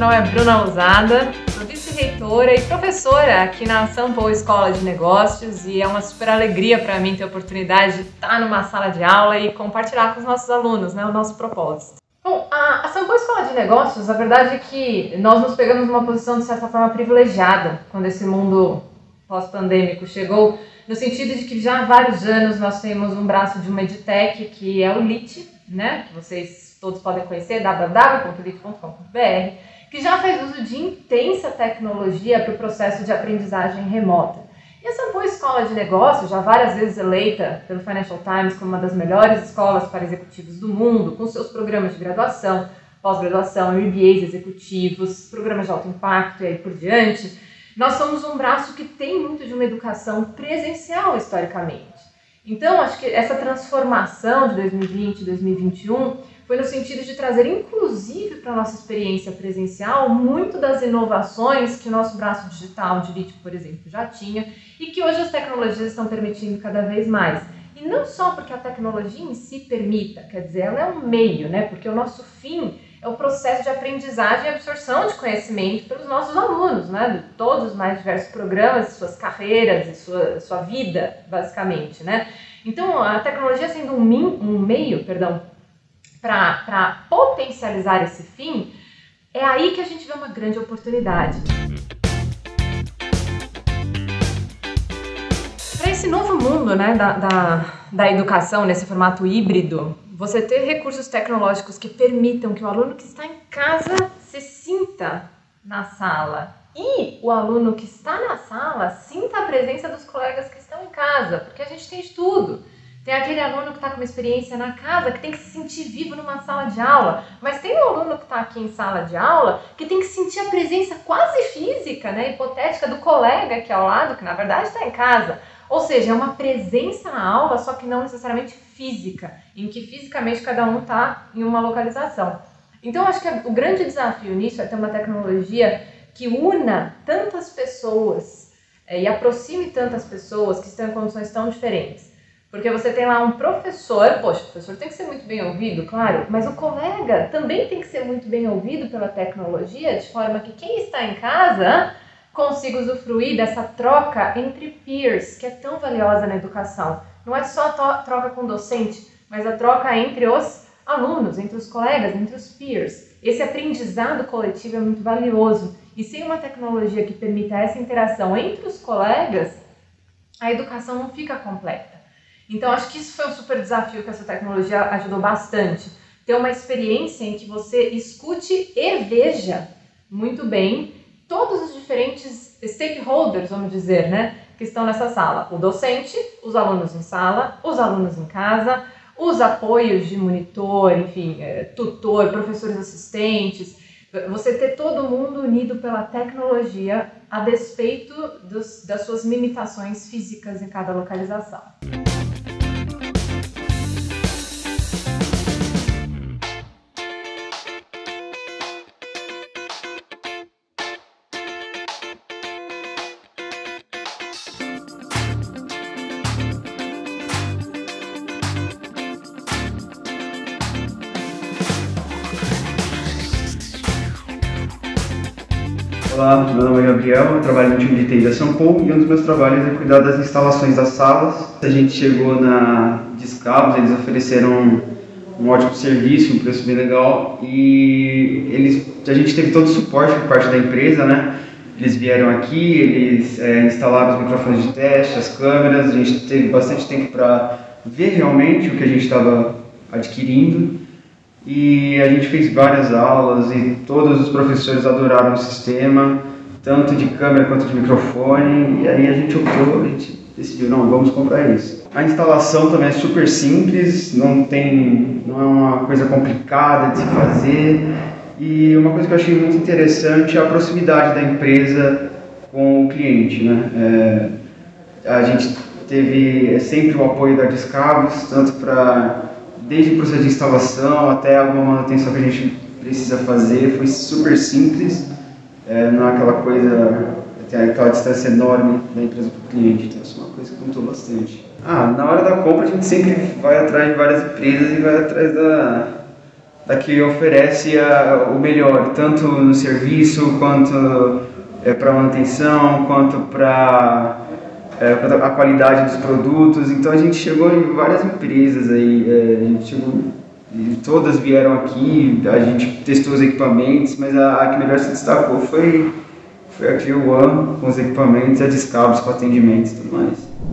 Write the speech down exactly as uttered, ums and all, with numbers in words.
nome é Bruna Lousada, sou vice-reitora e professora aqui na Sampo Escola de Negócios e é uma super alegria para mim ter a oportunidade de estar numa sala de aula e compartilhar com os nossos alunos, né, o nosso propósito. Bom, a, a Sampo Escola de Negócios, a verdade é que nós nos pegamos numa posição de certa forma privilegiada quando esse mundo pós-pandêmico chegou, no sentido de que já há vários anos nós temos um braço de uma edtech que é o LIT, né, que vocês todos podem conhecer, w w w ponto lit ponto com ponto b r, que já faz uso de intensa tecnologia para o processo de aprendizagem remota. E a Sampo Escola de Negócios, já várias vezes eleita pelo Financial Times como uma das melhores escolas para executivos do mundo, com seus programas de graduação, pós-graduação, M B As executivos, programas de alto impacto e aí por diante, nós somos um braço que tem muito de uma educação presencial historicamente. Então, acho que essa transformação de dois mil e vinte e dois mil e vinte e um foi no sentido de trazer, inclusive, para a nossa experiência presencial, muito das inovações que o nosso braço digital de LIT, por exemplo, já tinha e que hoje as tecnologias estão permitindo cada vez mais. E não só porque a tecnologia em si permita, quer dizer, ela é um meio, né? Porque o nosso fim é o processo de aprendizagem e absorção de conhecimento pelos nossos alunos, né? De todos os mais diversos programas, suas carreiras e sua, sua vida, basicamente, né? Então, a tecnologia sendo um, min, um meio, perdão, para potencializar esse fim, é aí que a gente vê uma grande oportunidade. Para esse novo mundo, né, da, da, da educação, nesse formato híbrido, você ter recursos tecnológicos que permitam que o aluno que está em casa se sinta na sala e o aluno que está na sala sinta a presença dos colegas que estão em casa, porque a gente tem de tudo. Tem aquele aluno que está com uma experiência na casa, que tem que se sentir vivo numa sala de aula, mas tem um aluno que está aqui em sala de aula que tem que sentir a presença quase física, né, hipotética do colega aqui ao lado, que na verdade está em casa. Ou seja, é uma presença na aula, só que não necessariamente física, em que fisicamente cada um está em uma localização. Então, acho que o grande desafio nisso é ter uma tecnologia que una tantas pessoas é, e aproxime tantas pessoas que estão em condições tão diferentes. Porque você tem lá um professor, poxa, o professor tem que ser muito bem ouvido, claro, mas o colega também tem que ser muito bem ouvido pela tecnologia, de forma que quem está em casa consiga usufruir dessa troca entre peers, que é tão valiosa na educação. Não é só a troca com o docente, mas a troca entre os alunos, entre os colegas, entre os peers. Esse aprendizado coletivo é muito valioso. E sem uma tecnologia que permita essa interação entre os colegas, a educação não fica completa. Então, acho que isso foi um super desafio que essa tecnologia ajudou bastante. Ter uma experiência em que você escute e veja muito bem todos os diferentes stakeholders, vamos dizer, né, que estão nessa sala. O docente, os alunos em sala, os alunos em casa, os apoios de monitor, enfim, tutor, professores assistentes. Você ter todo mundo unido pela tecnologia a despeito dos, das suas limitações físicas em cada localização. Olá, meu nome é Gabriel, eu trabalho no time de T I da Sampo e um dos meus trabalhos é cuidar das instalações das salas. A gente chegou na Discabos, eles ofereceram um, um ótimo serviço, um preço bem legal e eles, a gente teve todo o suporte por parte da empresa, né? Eles vieram aqui, eles é, instalaram os microfones de teste, as câmeras, a gente teve bastante tempo para ver realmente o que a gente estava adquirindo. E a gente fez várias aulas e todos os professores adoraram o sistema, tanto de câmera quanto de microfone, e aí a gente optou, a gente decidiu, não, vamos comprar isso. A instalação também é super simples, não tem, não é uma coisa complicada de se fazer, e uma coisa que eu achei muito interessante é a proximidade da empresa com o cliente, né? É, a gente teve sempre o apoio da Discabos, tanto para desde o processo de instalação até alguma manutenção que a gente precisa fazer, foi super simples, é, não é aquela coisa, tem aquela distância enorme da empresa para o cliente, então isso é uma coisa que contou bastante. Ah, na hora da compra a gente sempre vai atrás de várias empresas e vai atrás da, da que oferece a, o melhor, tanto no serviço, quanto é, para manutenção, quanto para é, a qualidade dos produtos. Então a gente chegou em várias empresas aí, é, a gente chegou, todas vieram aqui, a gente testou os equipamentos, mas a, a que melhor se destacou foi, foi a Clear One com os equipamentos, a Discabos com atendimento e tudo mais.